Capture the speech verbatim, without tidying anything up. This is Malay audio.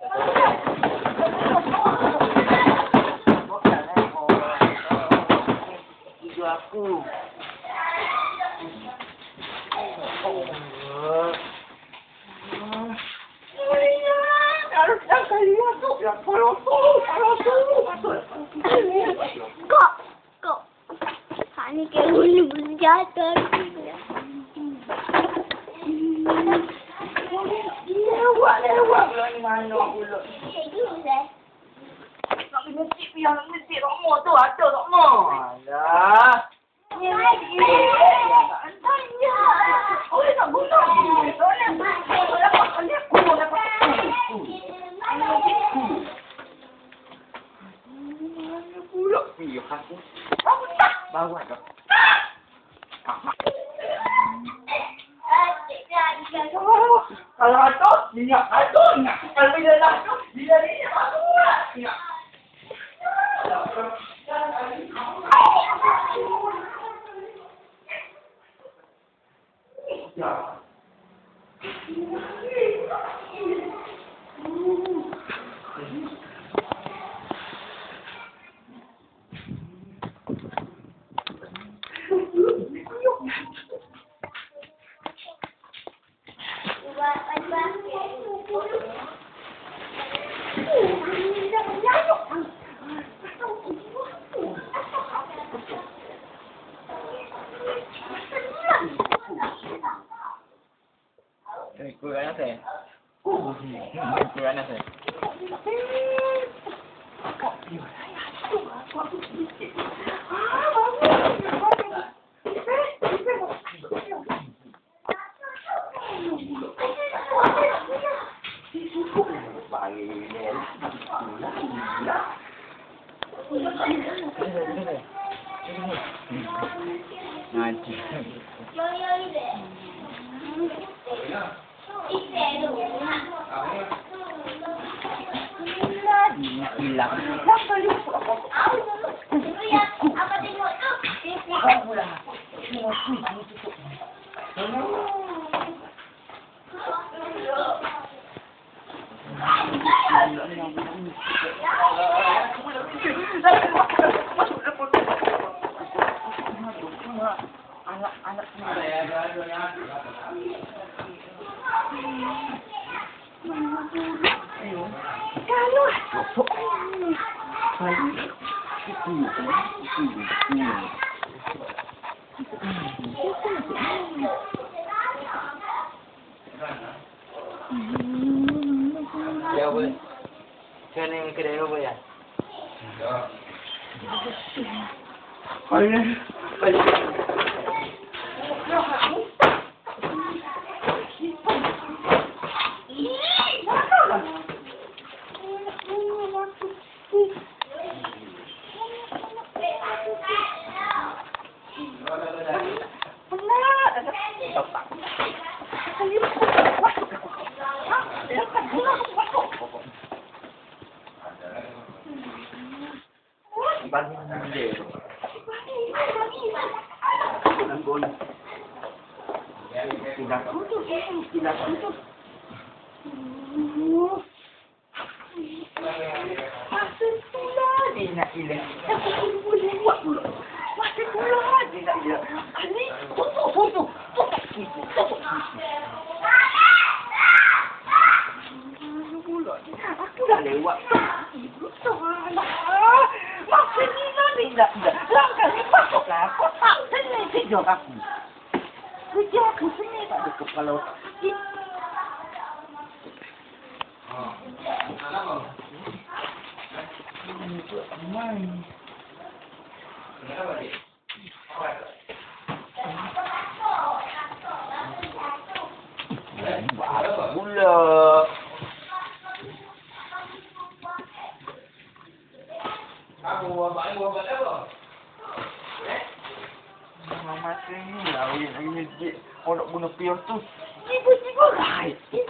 Tidur aku. Kok, kok, ini kayak bulu-bulu jatuh. Lewat, lewat pula ni mana pula. Nak pergi masjid, yang nak masjid tak mau tu ada tak mau. Alah. Ni lagi. Tanya. Oh, tak guna. Soalnya kalau dapat kali aku dapat. Mana pula pihak aku. Aku tak bawa dah. Kalau ada, dia ada. Kalau dia ada, dia dia ada. Ya. Ya. Kurang apa? Kurang apa? Nanti. Hilang. Apa tengok tu? Anak-anak kalau ya boleh. Kena yang kedai apa ya? Ayah, ayah. Tidak tutup, tidak tutup. Masih pula dia nak hilang. Aku boleh buat pula. Masih pula dia nak hilang. Ini tutup, tutup, tutup, tutup, tutup. Aku dah lewat. Masih hilang dia nak hilang. Langkah ni patutlah. Kau tak sini tidur aku. Kerja aku sini tak ada kepala otak. Oh, kenapa? Ini buat main. Kenapa dia? Apa pula? Aku buat apa? Buat apa? Mama sini lah, ini masjid. Orang nak guna pion tu. Tiba-tiba right.